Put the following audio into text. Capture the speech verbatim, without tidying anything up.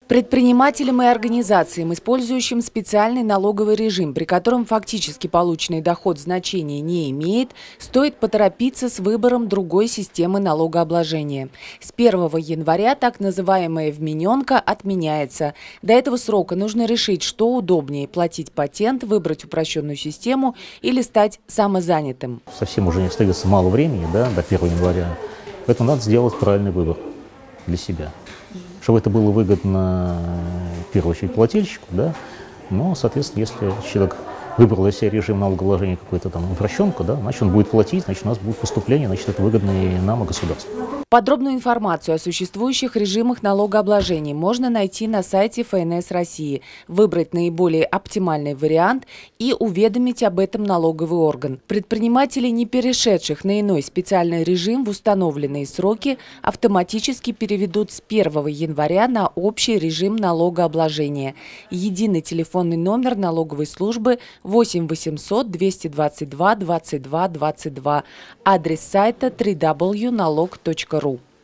Предпринимателям и организациям, использующим специальный налоговый режим, при котором фактически полученный доход значения не имеет, стоит поторопиться с выбором другой системы налогообложения. С первого января так называемая вмененка отменяется. До этого срока нужно решить, что удобнее – платить патент, выбрать упрощенную систему или стать самозанятым. Совсем уже не остается мало времени, да, до первого января, поэтому надо сделать правильный выбор для себя. Чтобы это было выгодно, в первую очередь, плательщику, да, но, соответственно, если человек выбрал для себя режим налогообложения какой-то там упрощенку, да, значит, он будет платить, значит, у нас будет поступление, значит, это выгодно и нам, и государству. Подробную информацию о существующих режимах налогообложения можно найти на сайте эф эн эс России, выбрать наиболее оптимальный вариант и уведомить об этом налоговый орган. Предприниматели, не перешедших на иной специальный режим в установленные сроки, автоматически переведут с первого января на общий режим налогообложения. Единый телефонный номер налоговой службы восемь восемьсот двести двадцать два двадцать два двадцать два. Адрес сайта дабл ю дабл ю дабл ю точка налог точка ру.